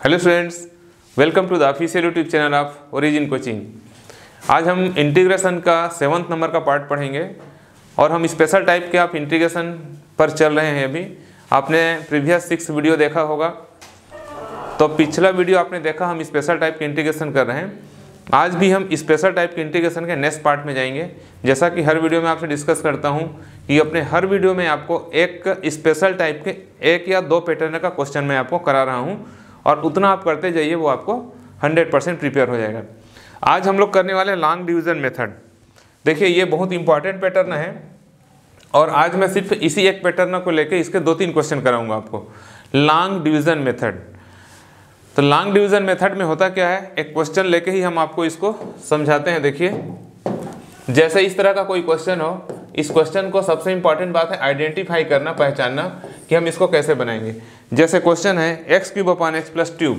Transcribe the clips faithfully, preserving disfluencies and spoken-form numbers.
Hello students, welcome to the official YouTube channel of Origin Coaching. आज हम integration का seventh number का part पढ़ेंगे और हम स्पेशल टाइप के आप इंटीग्रेशन पर चल रहे हैं। अभी आपने प्रीवियस सिक्स वीडियो देखा होगा, तो पिछला वीडियो आपने देखा, हम स्पेशल टाइप के इंटीग्रेशन कर रहे हैं। आज भी हम स्पेशल टाइप के इंटीग्रेशन के नेक्स्ट पार्ट में जाएंगे। जैसा कि हर वीडियो में आपसे डिस्कस करता हूं कि अपने हर वीडियो में आपको एक स्पेशल टाइप के एक या दो पैटर्न का क्वेश्चन मैं आपको करा रहा हूं और उतना आप करते जाइए, वो आपको हंड्रेड परसेंट प्रिपेयर हो जाएगा। आज हम लोग करने वाले लॉन्ग डिवीज़न मेथड। देखिए, ये बहुत इंपॉर्टेंट पैटर्न है और आज मैं सिर्फ इसी एक पैटर्न को लेकर इसके दो तीन क्वेश्चन कराऊंगा आपको। Long division method. तो लॉन्ग डिवीज़न मेथड में होता क्या है, एक क्वेश्चन लेके ही हम आपको इसको समझाते हैं। देखिए, जैसे इस तरह का कोई क्वेश्चन हो, इस क्वेश्चन को सबसे इंपॉर्टेंट बात है आइडेंटिफाई करना, पहचानना कि हम इसको कैसे बनाएंगे। जैसे क्वेश्चन है x cube upon x plus two,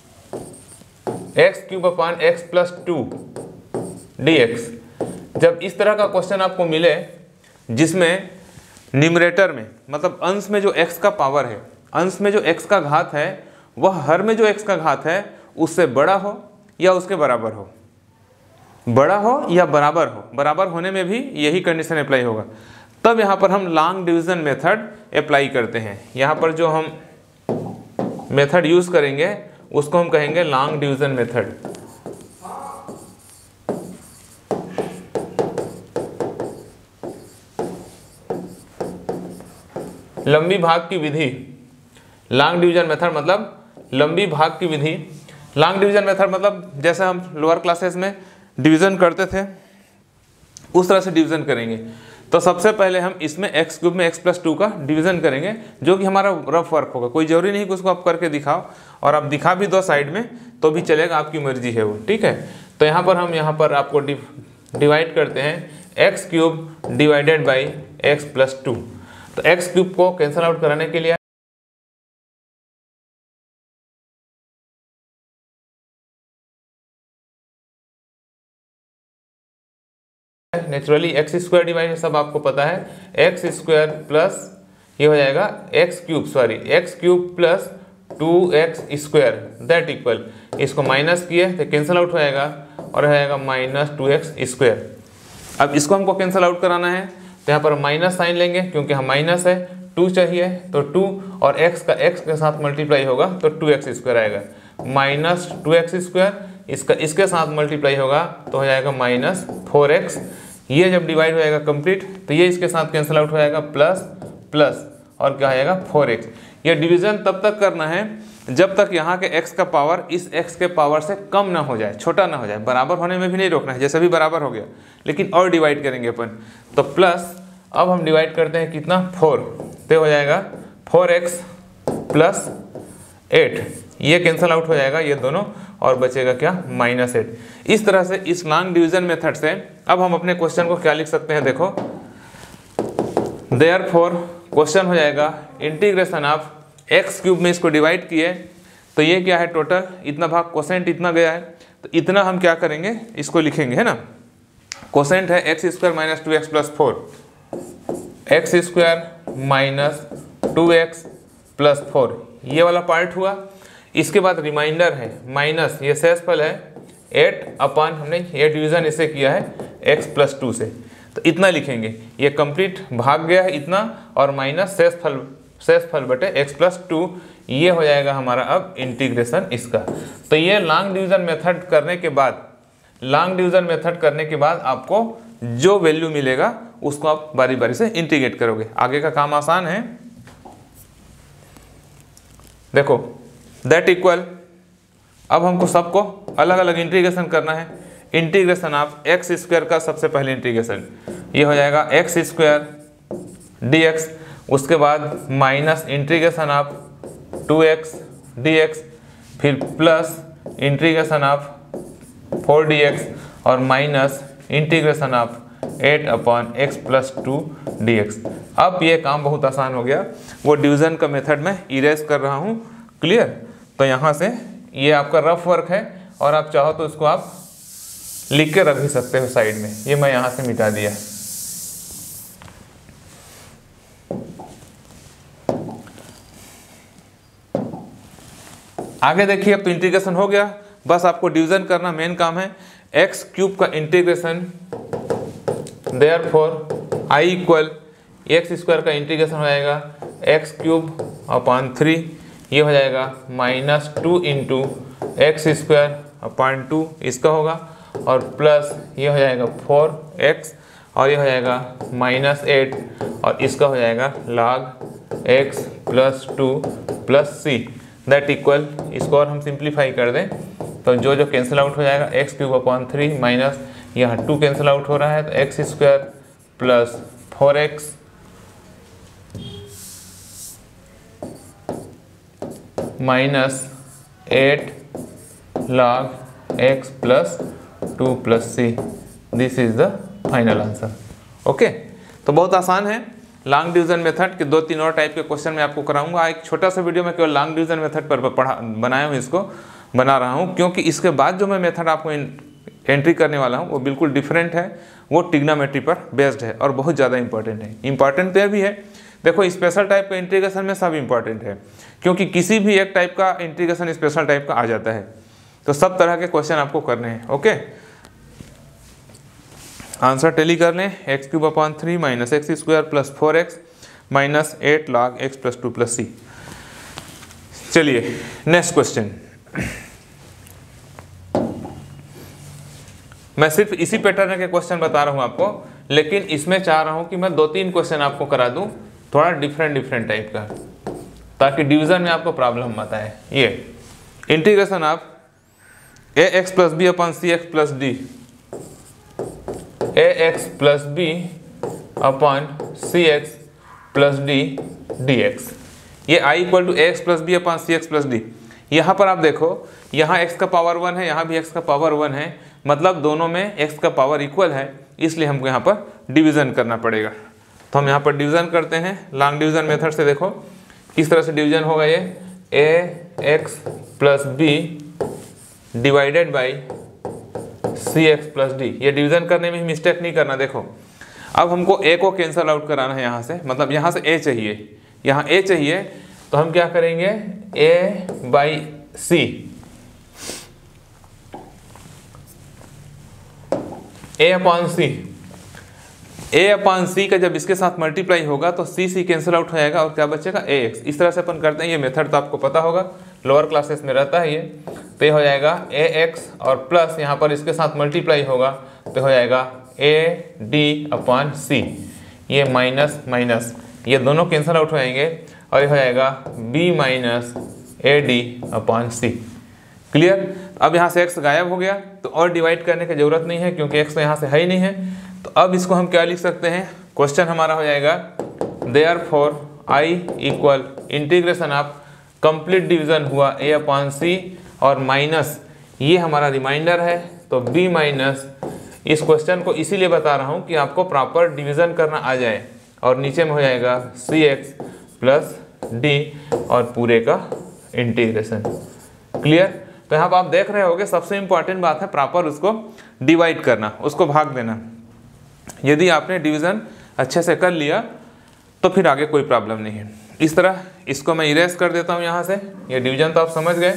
x cube upon x plus two d x. जब इस तरह का क्वेश्चन आपको मिले जिसमें न्यूमरेटर में, मतलब अंश में जो एक्स का पावर है, अंश में जो एक्स का घात है, वह हर में जो एक्स का घात है उससे बड़ा हो या उसके बराबर हो, बड़ा हो या बराबर हो। बराबर होने में भी यही कंडीशन अप्लाई होगा, तब यहाँ पर हम लॉन्ग डिवीज़न मेथड अप्लाई करते हैं। यहाँ पर जो हम मेथड यूज़ करेंगे उसको हम कहेंगे लॉन्ग डिवीज़न मेथड। लंबी भाग की विधि, लॉन्ग डिवीज़न मेथड मतलब लंबी भाग की विधि। लॉन्ग डिवीज़न मेथड मतलब जैसे हम लोअर क्लासेस में डिवीज़न करते थे उस तरह से डिवीज़न करेंगे। तो सबसे पहले हम इसमें एक्स क्यूब में एक्स प्लस टू का डिवीज़न करेंगे, जो कि हमारा रफ वर्क होगा। कोई जरूरी नहीं कि उसको आप करके दिखाओ, और आप दिखा भी दो साइड में तो भी चलेगा, आपकी मर्जी है वो, ठीक है। तो यहाँ पर हम यहाँ पर आपको डिवाइड करते हैं x cube divided by x plus two. तो एक्स क्यूब को कैंसिल आउट कराने के लिए नेचुरली एक्स स्क्वायर डिवाइड, सब आपको पता है, एक्स स्क्वायर प्लस ये हो जाएगा x cube, sorry x cube plus two x square that equal, इसको माइनस किए तो कैंसिल आउट हो जाएगा और हो जाएगा माइनस टू एक्स स्क्वायर। अब इसको हमको कैंसिल आउट कराना है तो यहाँ पर माइनस साइन लेंगे, क्योंकि हम माइनस है, टू चाहिए तो टू और x का x के साथ मल्टीप्लाई होगा तो टू एक्स स्क्वायर आएगा, माइनस टू एक्स स्क्वायर, इसका इसके साथ मल्टीप्लाई होगा तो हो जाएगा माइनस फोर एक्स। ये जब डिवाइड हो जाएगा कंप्लीट तो ये इसके साथ कैंसिल आउट हो जाएगा, प्लस प्लस और क्या आएगा फोर एक्स। ये डिवीज़न तब तक करना है जब तक यहाँ के x का पावर इस x के पावर से कम ना हो जाए, छोटा ना हो जाए। बराबर होने में भी नहीं रोकना है, जैसे भी बराबर हो गया, लेकिन और डिवाइड करेंगे अपन। तो प्लस अब हम डिवाइड करते हैं कितना, फोर, तो हो जाएगा फोर एक्स प्लस एट, ये कैंसिल आउट हो जाएगा ये दोनों, और बचेगा क्या, माइनस एट। इस तरह से इस लॉन्ग डिवीज़न मेथड से अब हम अपने क्वेश्चन को क्या लिख सकते हैं, देखो, देयरफॉर क्वेश्चन हो जाएगा इंटीग्रेशन ऑफ एक्स क्यूब में इसको डिवाइड किए तो ये क्या है, टोटल इतना भाग कोसेंट इतना गया है, तो इतना हम क्या करेंगे, इसको लिखेंगे, है ना। कोसेंट है x square minus two x plus four, x square minus two x plus four, ये वाला पार्ट हुआ। इसके बाद रिमाइंडर है माइनस, ये शेषफल है एट अपान, हमने ये डिवीज़न इसे किया है एक्स प्लस टू से, तो इतना लिखेंगे। ये कंप्लीट भाग गया है इतना, और माइनस शेषफल, शेषफल बटे एक्स प्लस टू, ये हो जाएगा हमारा अब इंटीग्रेशन इसका। तो ये लॉन्ग डिवीज़न मेथड करने के बाद, लॉन्ग डिवीज़न मेथड करने के बाद आपको जो वैल्यू मिलेगा उसको आप बारी बारी से इंटीग्रेट करोगे। आगे का काम आसान है। देखो, दैट इक्वल, अब हमको सबको अलग अलग इंटीग्रेशन करना है। इंटीग्रेशन ऑफ एक्स स्क्वायर का सबसे पहले इंटीग्रेशन ये हो जाएगा एक्स स्क्वायर डी एक्स, उसके बाद minus integration of two x d x, फिर plus integration of four d x, और minus integration of eight upon x plus two d x. अब ये काम बहुत आसान हो गया, वो डिवीज़न का मेथड में इरेज कर रहा हूँ, क्लियर। तो यहाँ से ये आपका रफ वर्क है, और आप चाहो तो इसको आप लिख के रख भी सकते हो साइड में। ये मैं यहाँ से मिटा दिया। आगे देखिए, अब तो इंटीग्रेशन हो गया, बस आपको डिवीजन करना मेन काम है। एक्स क्यूब का integration, therefore I equal x square का इंटीग्रेशन हो जाएगा एक्स क्यूब अपॉन थ्री, ये हो जाएगा minus two into x square upon two इसका होगा, और प्लस ये हो जाएगा फोर एक्स, और ये हो जाएगा माइनस एट, और इसका हो जाएगा log x plus two plus C that equal, इसको और हम सिंप्लीफाई कर दें तो जो जो कैंसिल आउट हो जाएगा x cube upon three minus यहाँ टू कैंसिल आउट हो रहा है तो x square plus four x minus eight log x plus two plus C, this is the final answer. Okay, तो बहुत आसान है लॉन्ग डिवीजन मेथड के दो तीन और टाइप के क्वेश्चन मैं आपको कराऊंगा। एक छोटा सा वीडियो में केवल लॉन्ग डिवीजन मेथड पर पढ़ा बनाया हूँ, इसको बना रहा हूँ क्योंकि इसके बाद जो मैं मेथड आपको एंट्री करने वाला हूँ वो बिल्कुल डिफरेंट है, वो ट्रिग्नोमेट्री पर बेस्ड है और बहुत ज़्यादा इंपॉर्टेंट है। इंपॉर्टेंट तो यह भी है, देखो स्पेशल टाइप का इंटीग्रेशन में सब इंपॉर्टेंट है क्योंकि किसी भी एक टाइप का इंटीग्रेशन स्पेशल टाइप का आ जाता है, तो सब तरह के क्वेश्चन आपको करने हैं। ओके, आंसर टेली कर लें, x cube upon three minus x square plus four x minus eight log x plus two plus C. चलिए नेक्स्ट क्वेश्चन, मैं सिर्फ इसी पैटर्न के क्वेश्चन बता रहा हूं आपको, लेकिन इसमें चाह रहा हूं कि मैं दो तीन क्वेश्चन आपको करा दूं थोड़ा डिफरेंट डिफरेंट टाइप का, ताकि डिवीजन में आपको प्रॉब्लम मत आए। ये integration of a x plus b upon c x plus d, a x plus b upon c x plus d d x, ये I equal to a x plus b upon c x plus d. यहाँ पर आप देखो, यहाँ x का power one है, यहाँ भी x का पावर वन है, मतलब दोनों में x का पावर इक्वल है, इसलिए हमको यहाँ पर डिवीज़न करना पड़ेगा। तो हम यहाँ पर डिवीज़न करते हैं लॉन्ग डिवीज़न मेथड से। देखो किस तरह से डिवीज़न होगा, ये a x plus b divided by c x plus d. ये डिवीज़न करने में मिस्टेक नहीं करना। देखो अब हमको a को कैंसल आउट कराना है यहाँ से, मतलब यहाँ से a चाहिए, यहाँ a चाहिए, तो हम क्या करेंगे a by c, a upon c, a upon c का जब इसके साथ मल्टीप्लाई होगा तो c c कैंसिल आउट हो जाएगा और क्या बचेगा ax। इस तरह से अपन करते हैं, ये मेथड तो आपको पता होगा, लोअर क्लासेस में रहता है ये। तो ये हो जाएगा ax और प्लस यहाँ पर इसके साथ मल्टीप्लाई होगा तो हो जाएगा a d अपॉन सी, ये माइनस माइनस ये दोनों कैंसिल आउट हो जाएंगे और ये हो जाएगा b minus a d upon c. Clear? अब यहाँ से x गायब हो गया तो और डिवाइड करने की जरूरत नहीं है क्योंकि x तो यहाँ से है ही नहीं है। तो अब इसको हम क्या लिख सकते हैं, क्वेश्चन हमारा हो जाएगा therefore i equal integration of complete division हुआ a अपॉन सी और माइनस ये हमारा रिमाइंडर है, तो b माइनस, इस क्वेश्चन को इसीलिए बता रहा हूँ कि आपको प्रॉपर डिवीजन करना आ जाए, और नीचे में हो जाएगा सी एक्स प्लस डी और पूरे का इंटीग्रेशन। क्लियर? तो यहाँ पर आप देख रहे होगे सबसे इंपॉर्टेंट बात है प्रॉपर उसको डिवाइड करना, उसको भाग देना। यदि आपने डिवीजन अच्छे से कर लिया तो फिर आगे कोई प्रॉब्लम नहीं है। इस तरह इसको मैं इरेज कर देता हूँ यहाँ से, ये डिवीजन तो आप समझ गए।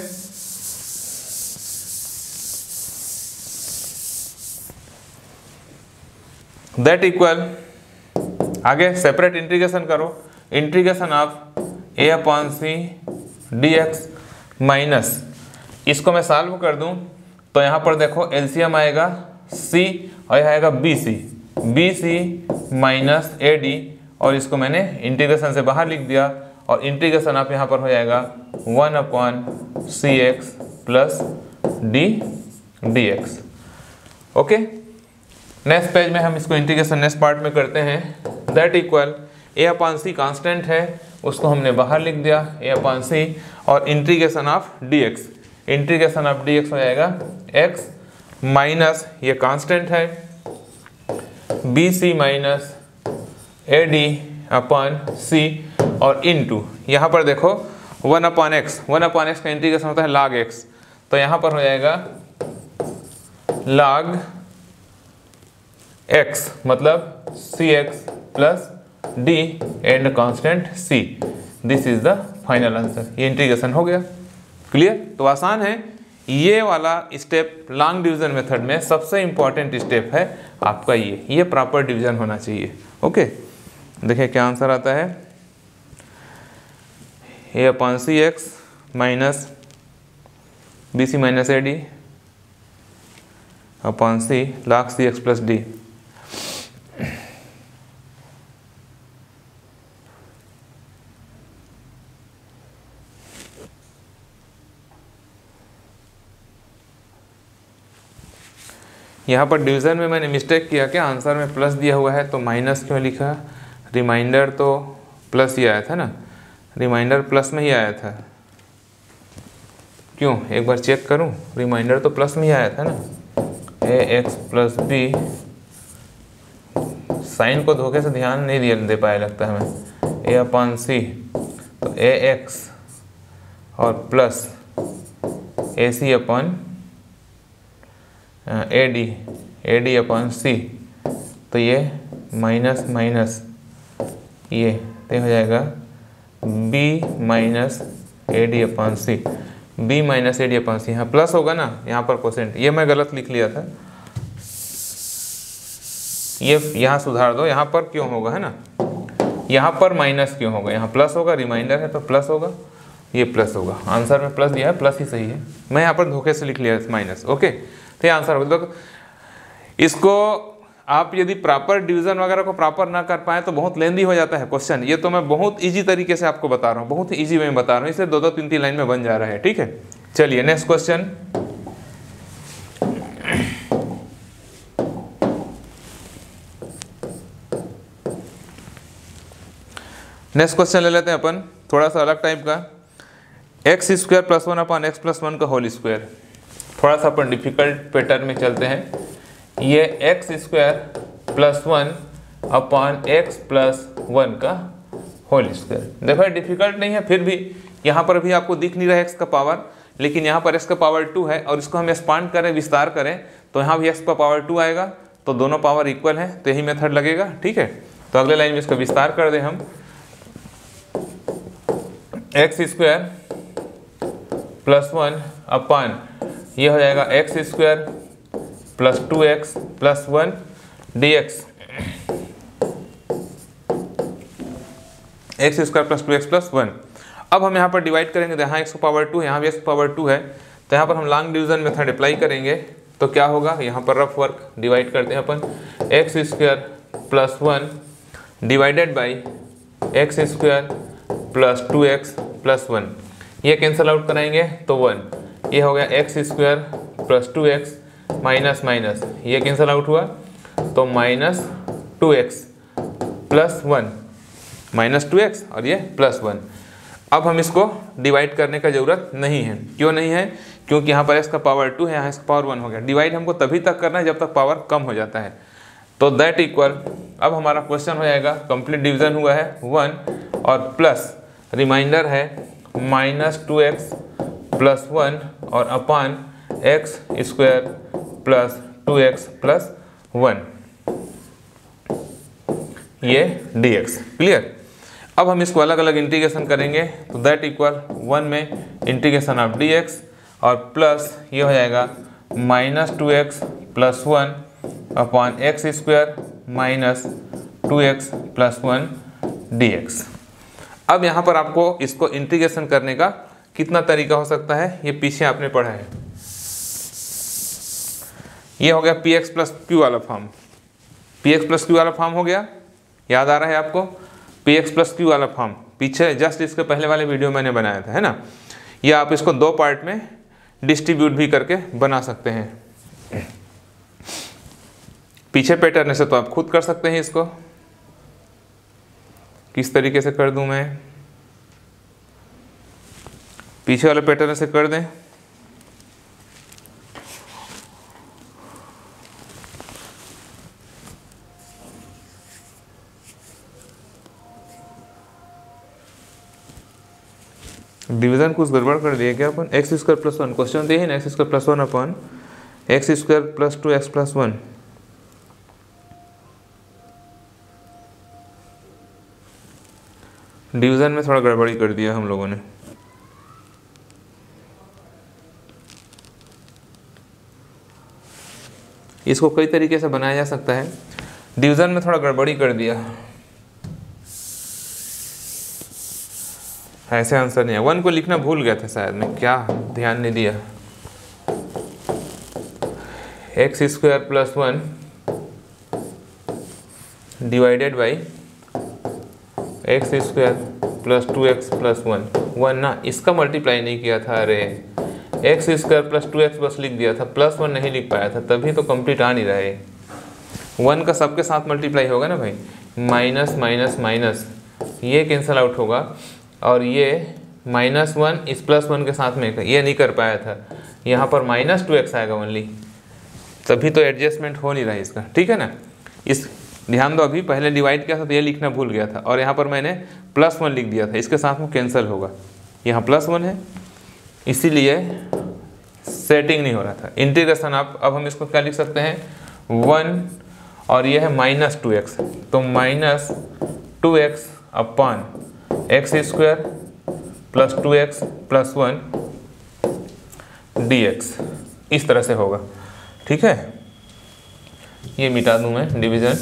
दैट इक्वल, आगे सेपरेट इंटीग्रेशन करो, integration of a upon c d x minus, इसको मैं सॉल्व कर दूं तो यहाँ पर देखो एलसीएम आएगा c और यह आएगा b c, b c minus a d, और इसको मैंने इंटीग्रेशन से बाहर लिख दिया और इंटीग्रेशन आप यहाँ पर हो जाएगा one upon c x plus d d x. Okay, next page में हम इसको इंटीग्रेशन नेक्स्ट पार्ट में करते हैं। That equal a upon c constant है, उसको हमने बाहर लिख दिया ए अपॉन सी, और integration of d x, integration of d x हो जाएगा एक्स माइनस ये कांस्टेंट है b c minus a d upon c और इनटू यहाँ पर देखो one upon x, one upon x का इंटीग्रेशन होता है लॉग एक्स, तो यहाँ पर हो जाएगा लॉग एक्स, मतलब c x plus d and constant c, this is the final answer. ये इंटीग्रेशन हो गया। क्लियर? तो आसान है। ये वाला स्टेप लॉन्ग डिवीजन मेथड में सबसे इंपॉर्टेंट स्टेप है आपका ये ये प्रॉपर डिवीजन होना चाहिए। ओके, देखिए क्या आंसर आता है, a upon c x minus b c minus a d upon c log c x plus d. यहाँ पर डिवीज़न में मैंने मिस्टेक किया, क्या आंसर में प्लस दिया हुआ है तो माइनस क्यों लिखा, रिमाइंडर तो प्लस ही आया था ना, रिमाइंडर प्लस में ही आया था, क्यों एक बार चेक करूँ, रिमाइंडर तो प्लस में ही आया था ना, a x plus b, sign को धोखे से ध्यान नहीं दिया दे पाया लगता है मैं, ए अपॉन सी तो ए एक्स और plus a c upon a d, a d upon c, तो ये माइनस माइनस ये तो हो जाएगा b minus a d upon c, b minus a d upon c, यहाँ प्लस होगा ना, यहाँ पर कोसेंट, ये मैं गलत लिख लिया था, ये यहाँ सुधार दो, यहाँ पर क्यों होगा है ना, यहाँ पर माइनस क्यों होगा, यहाँ प्लस होगा, रिमाइंडर है तो प्लस होगा, ये प्लस होगा, आंसर में प्लस दिया है, प्लस ही सही है, मैं यहाँ पर धोखे से लिख लिया माइनस। ओके, तो ये आंसर होगा। तो इसको आप यदि प्रॉपर डिवीजन वगैरह को प्रॉपर ना कर पाए तो बहुत लेंदी हो जाता है क्वेश्चन, ये तो मैं बहुत इजी तरीके से आपको बता रहा हूँ, बहुत इजी वे में बता रहा हूँ, इसे दो दो तीन तीन लाइन में बन जा रहा है। ठीक है, चलिए नेक्स्ट क्वेश्चन, नेक्स्ट क्वेश्चन ले लेते हैं अपन, थोड़ा सा अलग टाइप का, x square plus one upon x plus one का होल स्क्वायर। थोड़ा सा अपन डिफिकल्ट पैटर्न में चलते हैं, ये x square plus one upon x plus one का होल स्क्वायर। देखो डिफिकल्ट नहीं है, फिर भी यहाँ पर भी आपको दिख नहीं रहा है एक्स का पावर, लेकिन यहाँ पर एक्स का पावर टू है और इसको हम एक्सपांड करें, विस्तार करें तो यहाँ भी एक्स का पावर टू आएगा, तो दोनों पावर इक्वल है, तो यही मेथड लगेगा। ठीक है, तो अगले लाइन में इसका विस्तार कर दें हम, x square plus one upon ये हो जाएगा x square plus two x plus one d x, x square plus two x plus one. अब हम यहाँ पर डिवाइड करेंगे, तो यहाँ एक्स पावर टू है, यहाँ भी एक्स पावर टू है, तो यहाँ पर हम लॉन्ग डिवीजन मेथड अप्लाई करेंगे, तो क्या होगा, यहाँ पर रफ वर्क डिवाइड करते हैं अपन, x square plus one divided by x square plus two x plus one, ये कैंसिल आउट कराएंगे तो वन, ये हो गया x square plus two x minus minus, ये कैंसिल आउट हुआ तो minus two x plus one, minus two x और ये प्लस वन। अब हम इसको डिवाइड करने का ज़रूरत नहीं है, क्यों नहीं है, क्योंकि यहाँ पर एक्स का पावर टू है, यहाँ इसका पावर वन हो गया। डिवाइड हमको तभी तक करना है जब तक पावर कम हो जाता है, तो दैट इक्वल, अब हमारा क्वेश्चन हो जाएगा, कंप्लीट डिवीजन हुआ है वन और प्लस रिमाइंडर है minus two x plus one और upon x square plus two x plus one, ये डी एक्स। क्लियर? अब हम इसको अलग अलग इंटीग्रेशन करेंगे, तो दैट इक्वल वन में इंटीग्रेशन ऑफ डी एक्स और प्लस ये हो जाएगा minus two x plus one upon x square minus two x plus one d x. अब यहाँ पर आपको इसको इंटीग्रेशन करने का कितना तरीका हो सकता है, ये पीछे आपने पढ़ा है, ये हो गया पी एक्स प्लस क्यू वाला form, p x plus q वाला फॉर्म हो गया, याद आ रहा है आपको, पी एक्स प्लस क्यू वाला फॉर्म पीछे जस्ट इसके पहले वाले वीडियो मैंने बनाया था, है ना। या आप इसको दो पार्ट में डिस्ट्रीब्यूट भी करके बना सकते हैं, पीछे पैटर्न से तो आप खुद कर सकते हैं, इसको किस तरीके से कर दूं मैं, पीछे वाले पैटर्न से कर दें, डिवीजन कुछ गड़बड़ कर दिया क्या अपन, x square plus one, question दिए है ना, x square plus one upon x square plus two x plus one, division में थोड़ा गड़बड़ी कर दिया हम लोगों ने। इसको कई तरीके से बनाया जा सकता है। डिवीज़न में थोड़ा गड़बड़ी कर दिया, ऐसे आंसर नहीं है। वन को लिखना भूल गया था शायद मैं, क्या ध्यान नहीं दिया। X square plus one divided by x square plus two x plus one. One ना, इसका मल्टीप्लाई नहीं किया था। अरे x square plus two x बस लिख दिया था, प्लस वन नहीं लिख पाया था, तभी तो कंप्लीट आ नहीं रहा है। वन का सबके साथ मल्टीप्लाई होगा ना भाई, माइनस माइनस माइनस, ये कैंसिल आउट होगा, और ये माइनस वन इस प्लस वन के साथ में ये नहीं कर पाया था, यहाँ पर माइनस टू एक्स आएगा ओनली, तभी तो एडजस्टमेंट हो नहीं रहा है इसका। ठीक है ना, इस ध्यान दो, अभी पहले डिवाइड किया था तो ये लिखना भूल गया था, और यहाँ पर मैंने प्लस वन लिख दिया था, इसके साथ में कैंसिल होगा, यहाँ प्लस वन है इसीलिए सेटिंग नहीं हो रहा था। इंटीग्रेशन आप अब हम इसको क्या लिख सकते हैं, वन और ये है माइनस टू एक्स, तो minus two x upon x square plus two x plus one d x, इस तरह से होगा। ठीक है, ये मिटा दूं मैं डिवीजन।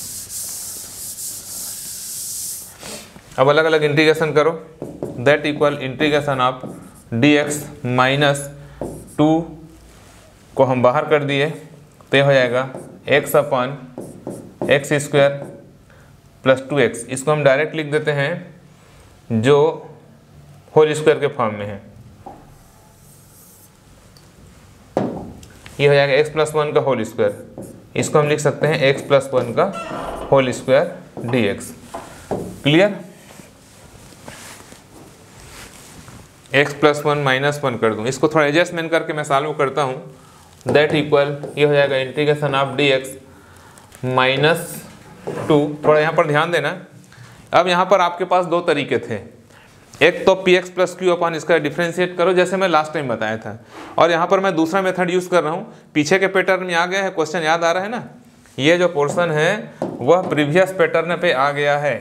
अब अलग अलग इंटीग्रेशन करो, that equal integration of d x minus two को हम बाहर कर दिए तो ये हो जाएगा x upon x square plus two x. इसको हम डायरेक्ट लिख देते हैं जो होल स्क्वायर के फॉर्म में है, ये हो जाएगा एक्स प्लस वन का होल स्क्वायर, इसको हम लिख सकते हैं एक्स प्लस वन का whole square d x. Clear, x plus one minus one कर दूँ, इसको थोड़ा एडजस्टमेंट करके मैं सॉल्व करता हूँ। दैट इक्वल ये हो जाएगा integration of d x minus two. थोड़ा यहाँ पर ध्यान देना, अब यहाँ पर आपके पास दो तरीके थे, एक तो पी एक्स प्लस क्यू अपन इसका डिफ्रेंशिएट करो जैसे मैं लास्ट टाइम बताया था, और यहाँ पर मैं दूसरा मेथड यूज़ कर रहा हूँ। पीछे के पैटर्न में आ गया है, क्वेश्चन याद आ रहा है ना, ये जो पोर्शन है वह प्रीवियस पैटर्न पे आ गया है,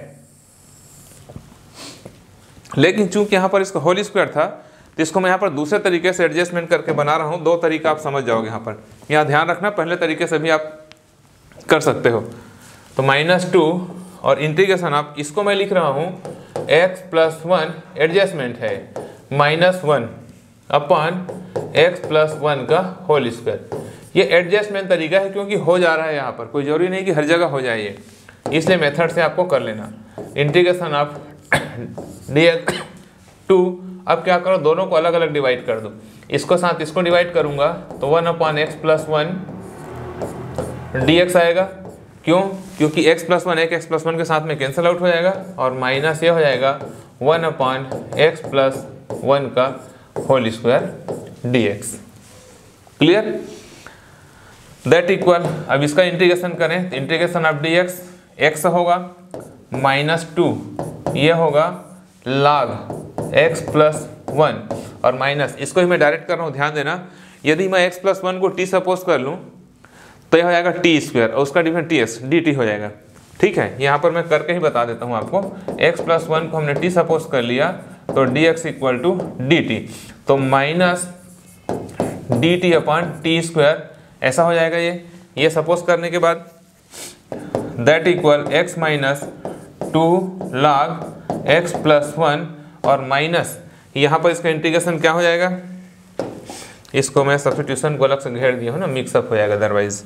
लेकिन चूंकि यहाँ पर इसका होल स्क्वायर था तो इसको मैं यहाँ पर दूसरे तरीके से एडजस्टमेंट करके बना रहा हूँ। दो तरीका आप समझ जाओगे यहाँ पर, यहाँ ध्यान रखना, पहले तरीके से भी आप कर सकते हो। तो माइनस टू और इंटीग्रेशन आप, इसको मैं लिख रहा हूँ एक्स प्लस वन, एडजस्टमेंट है minus one upon x plus one का होल स्क्वायर। ये एडजस्टमेंट तरीका है क्योंकि हो जा रहा है यहाँ पर, कोई जरूरी नहीं कि हर जगह हो जाए ये, इसलिए मेथड से आपको कर लेना। Integration of d x two, अब क्या करो, दोनों को अलग अलग डिवाइड कर दो, इसको साथ इसको डिवाइड करूंगा तो one upon x plus one d x आएगा। क्यों, क्योंकि x प्लस वन एक एक्स प्लस वन के साथ में कैंसिल आउट हो जाएगा, और माइनस ये हो जाएगा one upon x plus one का whole square d x. Clear, that equal, अब इसका इंटीग्रेशन करें, integration of d x, x होगा माइनस टू, ये होगा log एक्स प्लस वन, और माइनस इसको ही मैं डायरेक्ट कर रहा हूँ, ध्यान देना। यदि मैं x प्लस वन को t सपोज कर लूँ तो यह हो जाएगा टी स्क्वायर, और उसका different t s d t हो जाएगा। ठीक है, यहाँ पर मैं करके ही बता देता हूँ आपको, x प्लस वन को हमने t सपोज कर लिया तो d x equal to d t, तो minus d t upon t square, ऐसा हो जाएगा ये ये सपोज करने के बाद, that equal x minus two log x plus one, और माइनस यहाँ पर इसका इंटीग्रेशन क्या हो जाएगा, इसको मैं सब्स्टिट्यूशन को अलग से घेर दिया हूँ ना, मिक्सअप हो जाएगा अदरवाइज।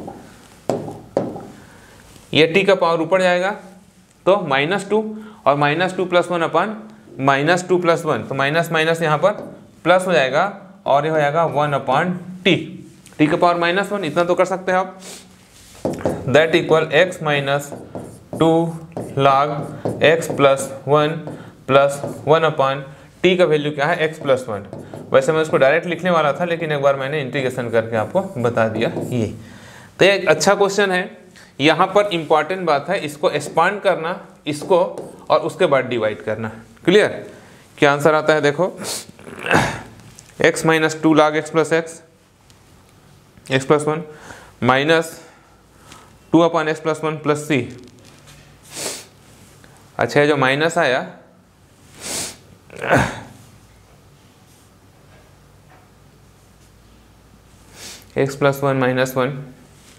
ये टी का पावर ऊपर जाएगा तो माइनस टू, और minus two plus one upon minus two plus one, तो माइनस माइनस यहाँ पर प्लस हो जाएगा, और ये हो जाएगा वन अपॉन टी, टी का पावर माइनस वन, इतना तो कर सकते हैं आप। That equal x minus two log x plus one plus one upon t का वैल्यू क्या है, एक्स प्लस वन। वैसे मैं इसको डायरेक्ट लिखने वाला था, लेकिन एक बार मैंने इंटीग्रेशन करके आपको बता दिया। ये तो एक अच्छा क्वेश्चन है। यहाँ पर इंपॉर्टेंट बात है, इसको एक्सपांड करना, इसको, और उसके बाद डिवाइड करना। क्लियर, क्या आंसर आता है देखो, x minus two log x plus x x plus one minus two upon x plus one plus c. अच्छा, जो माइनस आया x plus one minus one,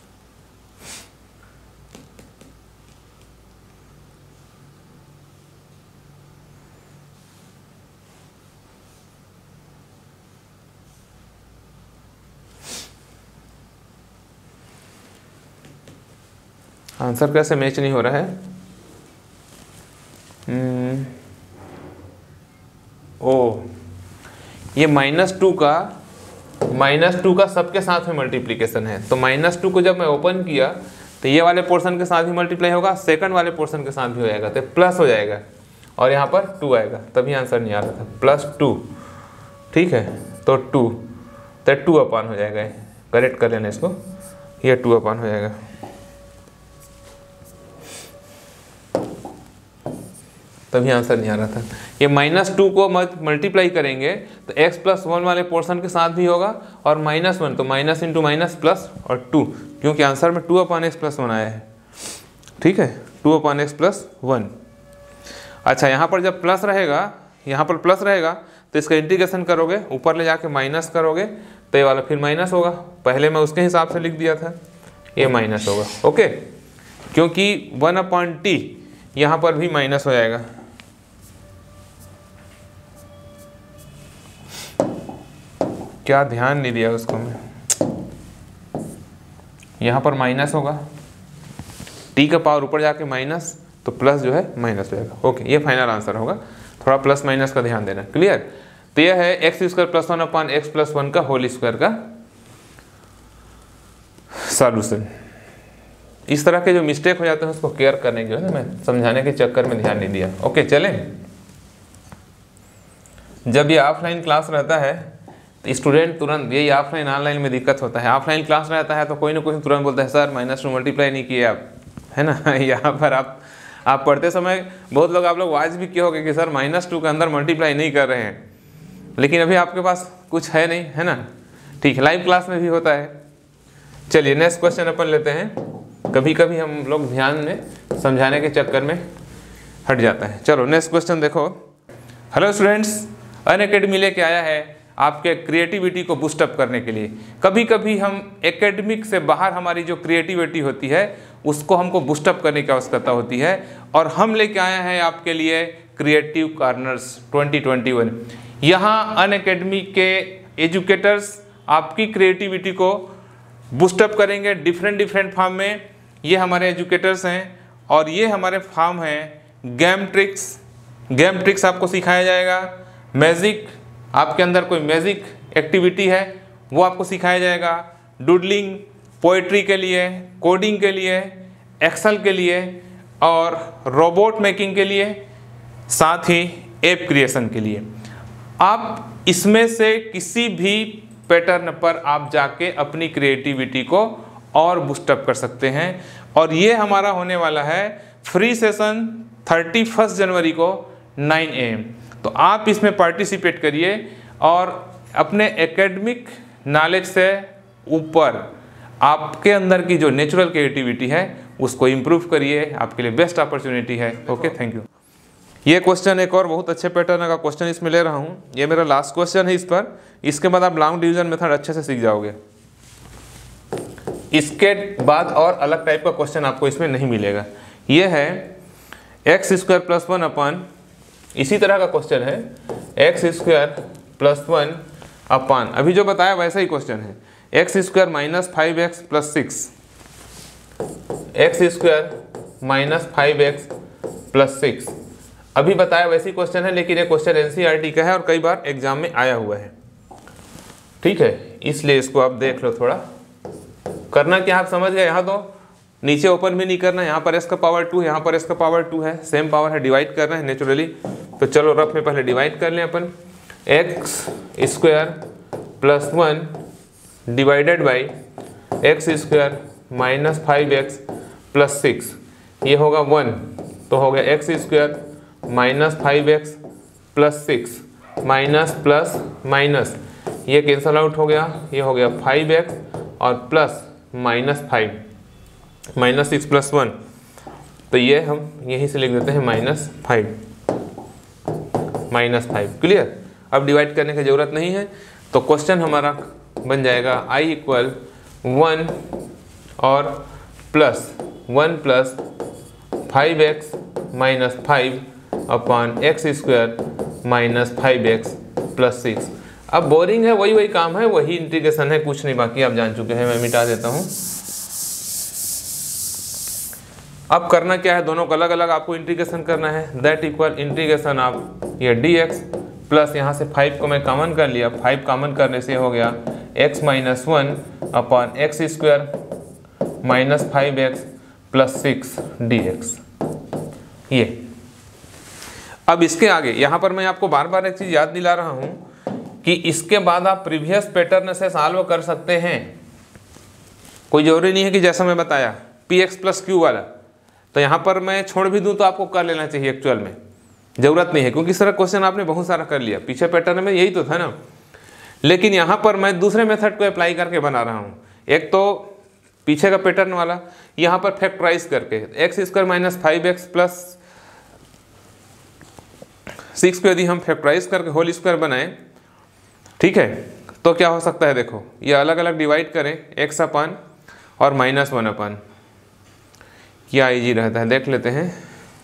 answer कैसे मैच नहीं हो रहा है? hmm. ओ ये माइनस टू का माइनस टू का सबके साथ में मल्टीप्लिकेशन है, तो माइनस टू को जब मैं ओपन किया तो ये वाले पोर्शन के साथ भी मल्टीप्लाई होगा, सेकंड वाले पोर्शन के साथ भी हो जाएगा, तो प्लस हो जाएगा और यहाँ पर टू आएगा, तभी आंसर नहीं आ रहा था। प्लस टू, ठीक है, तो टू, तो टू अपान हो जाएगा, करेक्ट कर लेना इसको, ये टू अपान हो जाएगा। तभी आंसर नहीं आ रहा था। ये माइनस टू को मल्टीप्लाई करेंगे तो एक्स प्लस वन वाले पोर्शन के साथ भी होगा और माइनस वन, तो माइनस इंटू माइनस प्लस और टू, क्योंकि आंसर में two upon x plus one आया है, ठीक है, two upon x plus one. अच्छा, यहाँ पर जब प्लस रहेगा, यहाँ पर प्लस रहेगा तो इसका इंटीग्रेशन करोगे, ऊपर ले जाके माइनस करोगे तो ये वाला फिर माइनस होगा, पहले मैं उसके हिसाब से लिख दिया था, ये माइनस होगा, ओके, क्योंकि वन अपॉन टी यहाँ पर भी माइनस हो जाएगा। क्या ध्यान नहीं दिया उसको मैं, यहाँ पर माइनस होगा, टी का पावर ऊपर जाके माइनस, तो प्लस जो है माइनस हो जाएगा, ओके, ये फाइनल आंसर होगा। थोड़ा प्लस माइनस का ध्यान देना, क्लियर। तो यह है x square plus one upon x plus one का होल स्क्वायर का सॉल्यूशन। इस तरह के जो मिस्टेक हो जाते हैं उसको केयर करने की, मैं समझाने के चक्कर में ध्यान नहीं दिया, ओके। चलें, जब ये ऑफलाइन क्लास रहता है तो स्टूडेंट तुरंत, यही ऑफलाइन ऑनलाइन में दिक्कत होता है, ऑफलाइन क्लास रहता है तो कोई ना कोई तुरंत बोलता है सर माइनस टू मल्टीप्लाई नहीं किए आप, है ना। यहाँ पर आप आप पढ़ते समय बहुत लोग आप लोग वाइज भी किए होगे कि सर माइनस टू के अंदर मल्टीप्लाई नहीं कर रहे हैं, लेकिन अभी आपके पास कुछ है नहीं, है ना, ठीक है, लाइव क्लास में भी होता है। चलिए नेक्स्ट क्वेश्चन अपन लेते हैं। कभी कभी हम लोग ध्यान में समझाने के चक्कर में हट जाता है। चलो नेक्स्ट क्वेश्चन देखो। हेलो स्टूडेंट्स, अनअकैडमी लेके आया है आपके क्रिएटिविटी को बूस्टअप करने के लिए। कभी कभी हम एकेडमिक से बाहर हमारी जो क्रिएटिविटी होती है उसको हमको बूस्टअप करने की आवश्यकता होती है, और हम लेके आए हैं आपके लिए creative corners twenty twenty one. यहाँ अनअकैडमी के एजुकेटर्स आपकी क्रिएटिविटी को बूस्टअप करेंगे डिफरेंट डिफरेंट फॉर्म में। ये हमारे एजुकेटर्स हैं और ये हमारे फॉर्म हैं गेम ट्रिक्स। गेम ट्रिक्स आपको सिखाया जाएगा, मैजिक, आपके अंदर कोई मैजिक एक्टिविटी है वो आपको सिखाया जाएगा, डूडलिंग, पोइट्री के लिए, कोडिंग के लिए, एक्सेल के लिए और रोबोट मेकिंग के लिए, साथ ही ऐप क्रिएशन के लिए। आप इसमें से किसी भी पैटर्न पर आप जाके अपनी क्रिएटिविटी को और बूस्टअप कर सकते हैं। और ये हमारा होने वाला है फ्री सेशन थर्टी फर्स्ट जनवरी को नाइन ए एम। तो आप इसमें पार्टिसिपेट करिए और अपने एकेडमिक नॉलेज से ऊपर आपके अंदर की जो नेचुरल क्रिएटिविटी है उसको इम्प्रूव करिए, आपके लिए बेस्ट अपॉर्चुनिटी है। Okay, thank you. ये क्वेश्चन एक और बहुत अच्छे पैटर्न का क्वेश्चन इसमें ले रहा हूँ, ये मेरा लास्ट क्वेश्चन है इस पर। इसके बाद आप लॉन्ग डिवीजन मेथड अच्छे से सीख जाओगे। इसके बाद और अलग टाइप का क्वेश्चन आपको इसमें नहीं मिलेगा। ये है x square plus one upon, इसी तरह का क्वेश्चन है, x square plus one upon, अभी जो बताया वैसा ही क्वेश्चन है, x square minus five x plus six, x square minus five x plus six, अभी बताया वैसी क्वेश्चन है, लेकिन ये क्वेश्चन एनसीईआरटी का है और कई बार एग्जाम में आया हुआ है, ठीक है, इसलिए इसको आप देख लो। थोड़ा करना क्या आप समझ गए, यहाँ तो नीचे ओपन भी नहीं करना, यहाँ पर एस का पावर टू, यहाँ पर एस का पावर टू है, सेम पावर है, डिवाइड करना है नेचुरली। तो चलो रफ में पहले डिवाइड कर लें अपन, x square plus one divided by x square minus five x plus six, ये होगा वन, तो हो गया x square minus five x plus six, minus plus minus, ये कैंसल आउट हो गया, ये हो गया फाइव एक्स और plus minus five, minus six plus one, तो ये हम यहीं से लिख देते हैं minus five, minus five. Clear, अब डिवाइड करने की ज़रूरत नहीं है। तो क्वेश्चन हमारा बन जाएगा आई इक्वल वन और plus one plus five x minus five upon x square minus five x plus six. अब बोरिंग है, वही वही काम है, वही इंटीग्रेशन है, कुछ नहीं, बाकी आप जान चुके हैं, मैं मिटा देता हूँ। अब करना क्या है, दोनों को अलग अलग आपको इंटीग्रेशन करना है। दैट इक्वल इंटीग्रेशन आप ये डी एक्स प्लस यहाँ से फाइव को मैं कॉमन कर लिया, फाइव कॉमन करने से हो गया x minus one upon x square minus five x plus six d x. ये अब इसके आगे यहाँ पर मैं आपको बार बार एक चीज़ याद दिला रहा हूँ कि इसके बाद आप प्रीवियस पैटर्न से सॉल्व कर सकते हैं। कोई ज़रूरी नहीं है कि जैसा मैं बताया पी एक्स प्लस क्यू वाला, तो यहाँ पर मैं छोड़ भी दूँ तो आपको कर लेना चाहिए, एक्चुअल में ज़रूरत नहीं है, क्योंकि सारा क्वेश्चन आपने बहुत सारा कर लिया, पीछे पैटर्न में यही तो था ना। लेकिन यहाँ पर मैं दूसरे मेथड को अप्लाई करके बना रहा हूँ। एक तो पीछे का पैटर्न वाला, यहाँ पर फैक्टराइज करके x square minus five x plus six को यदि हम फैक्टराइज करके होल स्क्वायर बनाएं, ठीक है, तो क्या हो सकता है, देखो ये अलग अलग डिवाइड करें, एक्स अपन और माइनस वन अपन, क्या इजी रहता है देख लेते हैं।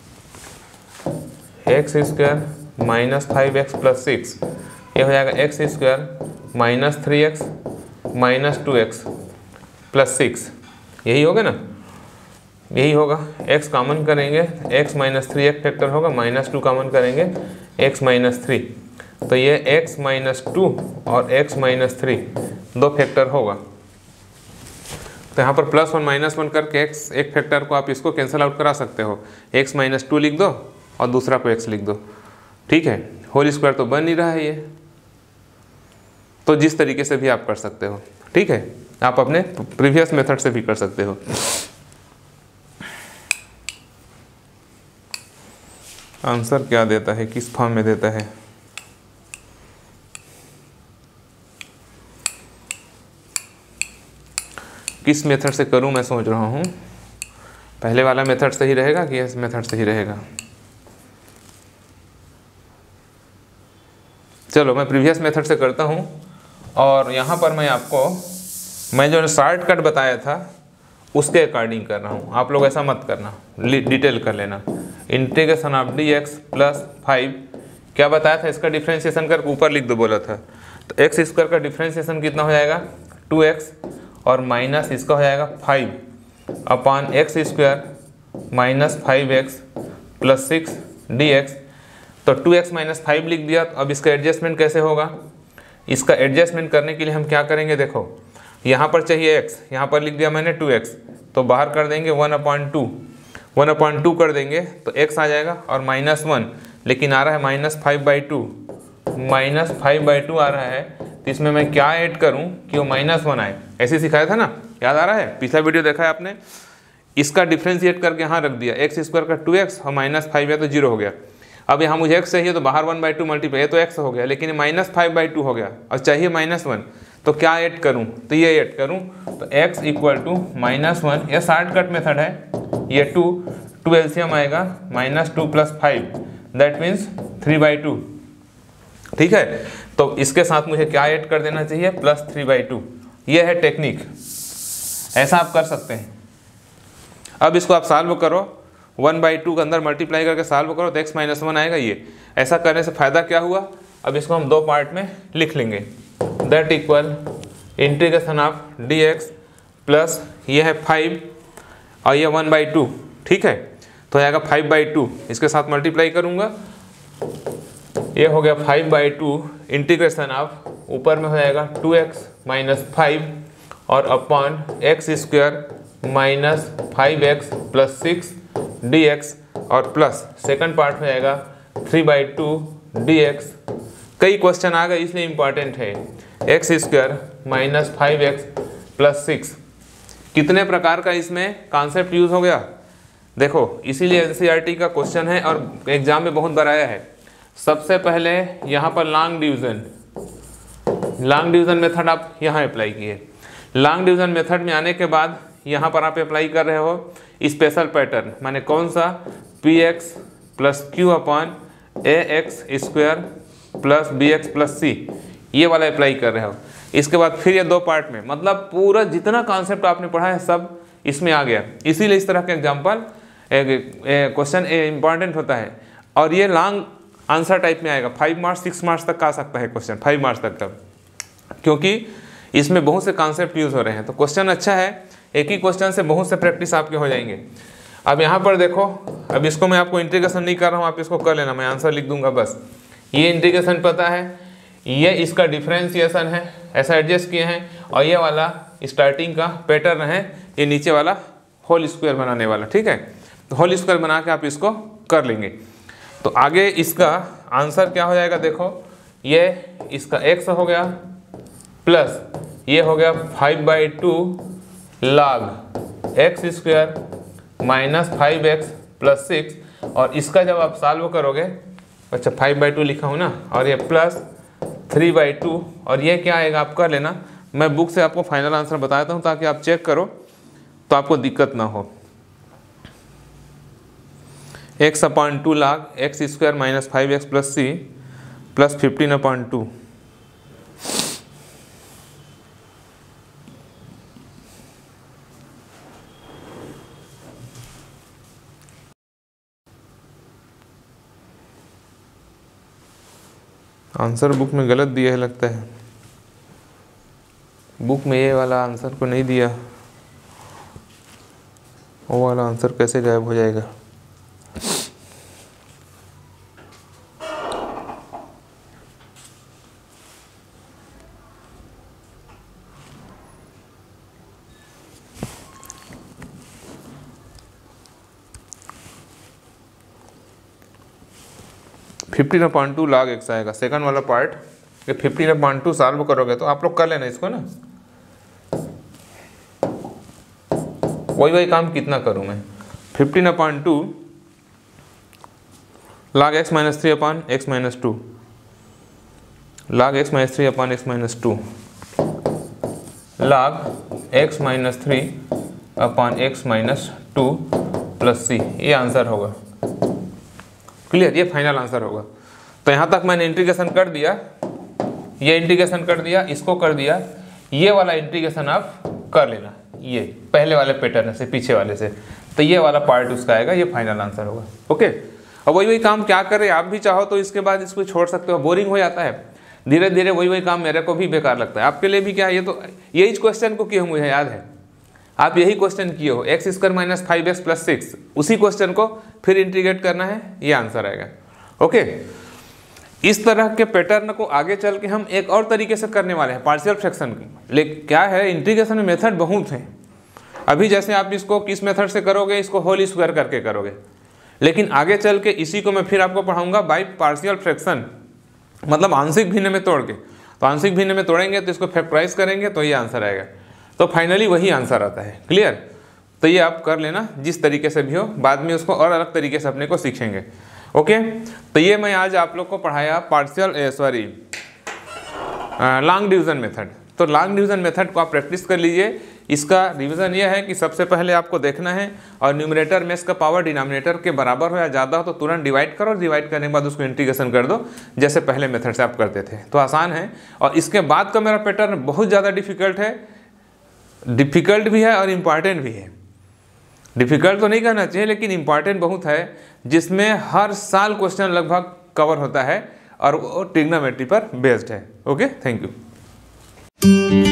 X square minus five x plus six, ये हो जाएगा x square minus three x minus two x plus six, यही होगा ना, यही होगा। x कॉमन करेंगे, x माइनस थ्री एक फैक्टर होगा, माइनस टू कॉमन करेंगे x माइनस थ्री, तो ये x माइनस टू और x माइनस थ्री दो फैक्टर होगा। तो यहाँ पर प्लस वन माइनस वन करके x एक फैक्टर को आप इसको कैंसिल आउट करा सकते हो, x माइनस टू लिख दो और दूसरा को x लिख दो, ठीक है। होल स्क्वायर तो बन नहीं रहा है ये, तो जिस तरीके से भी आप कर सकते हो, ठीक है। आप अपने प्रीवियस मेथड से भी कर सकते हो। आंसर क्या देता है, किस फॉर्म में देता है, किस मेथड से करूं मैं सोच रहा हूं। पहले वाला मेथड सही रहेगा कि इस मेथड सही रहेगा। चलो मैं प्रीवियस मेथड से करता हूं, और यहाँ पर मैं आपको मैं जो शॉर्टकट बताया था उसके अकॉर्डिंग कर रहा हूँ। आप लोग ऐसा मत करना, डिटेल कर लेना। Integration of d x plus five, क्या बताया था, इसका डिफ्रेंशिएशन करके ऊपर लिख दो बोला था। तो एक्स स्क्वायर का डिफ्रेंशिएशन कितना हो जाएगा, टू एक्स और माइनस इसका हो जाएगा five upon x square minus five x plus six d x. तो टू एक्स माइनस फाइव लिख दिया। तो अब इसका एडजस्टमेंट कैसे होगा, इसका एडजस्टमेंट करने के लिए हम क्या करेंगे, देखो यहाँ पर चाहिए x, यहाँ पर लिख दिया मैंने टू एक्स, तो बाहर कर देंगे one upon two, one upon two कर देंगे तो x आ जाएगा और माइनस वन, लेकिन आ रहा है minus five by two, minus five by two आ रहा है। तो इसमें मैं क्या ऐड करूँ कि वो माइनस वन आए, ऐसे सिखाया था ना, याद आ रहा है, पिछला वीडियो देखा है आपने। इसका डिफ्रेंशिएट करके यहाँ रख दिया, एक्स स्क्वायर का टू एक्स और माइनस फाइव है तो जीरो हो गया। अब यहाँ मुझे x चाहिए तो बाहर वन बाई टू मल्टीप्लाई, तो x हो गया, लेकिन माइनस फाइव बाई टू हो गया और चाहिए माइनस वन, तो क्या ऐड करूँ, तो ये ऐड करूँ तो x equal to minus one, यह शॉर्टकट मेथड है, ये टू टू एलसीएम आएगा minus two plus five, that means three by two, ठीक है। तो इसके साथ मुझे क्या ऐड कर देना चाहिए, प्लस थ्री बाई टू। ये है टेक्निक, ऐसा आप कर सकते हैं। अब इसको आप सॉल्व करो, वन बाई टू के अंदर मल्टीप्लाई करके सॉल्व करो तो एक्स माइनस वन आएगा। ये ऐसा करने से फ़ायदा क्या हुआ, अब इसको हम दो पार्ट में लिख लेंगे। That equal integration of d x plus ये है फाइव और ये वन बाई टू, ठीक है, तो आएगा फाइव बाई टू, इसके साथ मल्टीप्लाई करूँगा, ये हो गया five by two integration of, ऊपर में हो जाएगा टू एक्स माइनस फाइव और upon x square minus five x plus six d x और प्लस सेकंड पार्ट हो जाएगा three by two d x. कई क्वेश्चन आ गए इसलिए इम्पॉर्टेंट है, x square minus five x plus six. कितने प्रकार का इसमें कॉन्सेप्ट यूज़ हो गया, देखो इसीलिए एनसीईआरटी का क्वेश्चन है और एग्जाम में बहुत बार आया है। सबसे पहले यहाँ पर long division, long division method आप यहाँ अप्लाई किए। लॉन्ग डिवीज़न मेथड में आने के बाद यहाँ पर आप अप्लाई कर रहे हो स्पेशल पैटर्न, माने कौन सा, p x plus q upon a x square plus b x plus c, ये वाला अप्लाई कर रहे हो। इसके बाद फिर ये दो पार्ट में, मतलब पूरा जितना कॉन्सेप्ट आपने पढ़ा है सब इसमें आ गया। इसीलिए इस तरह के एग्जाम्पल क्वेश्चन इंपॉर्टेंट होता है। और ये लॉन्ग आंसर टाइप में आएगा, फाइव मार्क्स सिक्स मार्क्स तक का आ सकता है क्वेश्चन, फाइव मार्क्स तक का, क्योंकि इसमें बहुत से कॉन्सेप्ट यूज़ हो रहे हैं। तो क्वेश्चन अच्छा है, एक ही क्वेश्चन से बहुत से प्रैक्टिस आपके हो जाएंगे। अब यहाँ पर देखो, अब इसको मैं आपको इंटीग्रेशन नहीं कर रहा हूँ, आप इसको कर लेना, मैं आंसर लिख दूंगा बस। ये इंटीग्रेशन पता है, ये इसका डिफ्रेंसिएशन है, ऐसा एडजस्ट किए हैं, और ये वाला स्टार्टिंग का पैटर्न है, ये नीचे वाला होल स्क्वायर बनाने वाला, ठीक है। तो होल स्क्वायर बना के आप इसको कर लेंगे। तो आगे इसका आंसर क्या हो जाएगा, देखो ये इसका x हो गया प्लस ये हो गया five by two log x square minus five x plus six, और इसका जब आप सॉल्व करोगे, अच्छा फाइव बाई टू लिखा हूँ ना, और ये प्लस थ्री बाई टू, और ये क्या आएगा आप कर लेना। मैं बुक से आपको फाइनल आंसर बताता हूँ ताकि आप चेक करो तो आपको दिक्कत ना हो। X upon two log x square minus five x plus c plus fifteen upon two, answer book में गलत दिया है लगता है, बुक में ये वाला आंसर को नहीं दिया, वो वाला आंसर कैसे गायब हो जाएगा। Fifteen upon two log x आएगा सेकंड वाला पार्ट। ये फिफ्टीन अपॉइंट टू सॉल्व करोगे तो आप लोग कर लेना इसको ना, वही वही काम कितना करूँ मैं। Fifteen upon two log x minus three upon x minus two, log x minus three upon x minus two, log x minus three upon x minus two plus c, ये आंसर होगा। क्लियर, ये final answer होगा। तो यहाँ तक मैंने integration कर दिया, ये इंटीग्रेशन कर दिया, इसको कर दिया, ये वाला इंटीग्रेशन आप कर लेना, ये पहले वाले पैटर्न से पीछे वाले से, तो ये वाला पार्ट उसका आएगा, ये फाइनल आंसर होगा। ओके, अब वही वही काम क्या करें, आप भी चाहो तो इसके बाद इसको छोड़ सकते हो, बोरिंग हो जाता है धीरे धीरे, वही वही काम मेरे को भी बेकार लगता है, आपके लिए भी क्या, ये तो यही क्वेश्चन को किए हो, मुझे याद है आप यही क्वेश्चन किए हो, x square minus five x plus six, उसी क्वेश्चन को फिर इंटीग्रेट करना है, ये आंसर आएगा। ओके, इस तरह के पैटर्न को आगे चल के हम एक और तरीके से करने वाले हैं पार्शियल फ्रैक्शन की। लेकिन क्या है, इंटीग्रेशन में मेथड बहुत हैं। अभी जैसे आप इसको किस मेथड से करोगे, इसको होल स्क्वायर करके करोगे, लेकिन आगे चल के इसी को मैं फिर आपको पढ़ाऊंगा बाय पार्शियल फ्रैक्शन, मतलब आंशिक भिन्न में तोड़ के। तो आंशिक भिन्न में तोड़ेंगे तो इसको फैक्टराइज करेंगे तो ये आंसर आएगा, तो फाइनली वही आंसर आता है। क्लियर, तो ये आप कर लेना जिस तरीके से भी हो, बाद में उसको और अलग तरीके से अपने को सीखेंगे। ओके, तो ये मैं आज आप लोग को पढ़ाया partial sorry long division method. तो लॉन्ग डिवीजन मेथड को आप प्रैक्टिस कर लीजिए। इसका रिवीजन ये है कि सबसे पहले आपको देखना है, और न्यूमरेटर में इसका पावर डिनोमिनेटर के बराबर हो या ज़्यादा हो तो तुरंत डिवाइड करो, डिवाइड करने के बाद उसको इंटीग्रेशन कर दो जैसे पहले मेथड से आप करते थे, तो आसान है। और इसके बाद का मेरा पैटर्न बहुत ज़्यादा डिफिकल्ट है, डिफिकल्ट भी है और इम्पॉर्टेंट भी है। डिफिकल्ट तो नहीं कहना चाहिए, लेकिन इम्पॉर्टेंट बहुत है, जिसमें हर साल क्वेश्चन लगभग कवर होता है और वो ट्रिग्नोमेट्री पर बेस्ड है। Okay, thank you.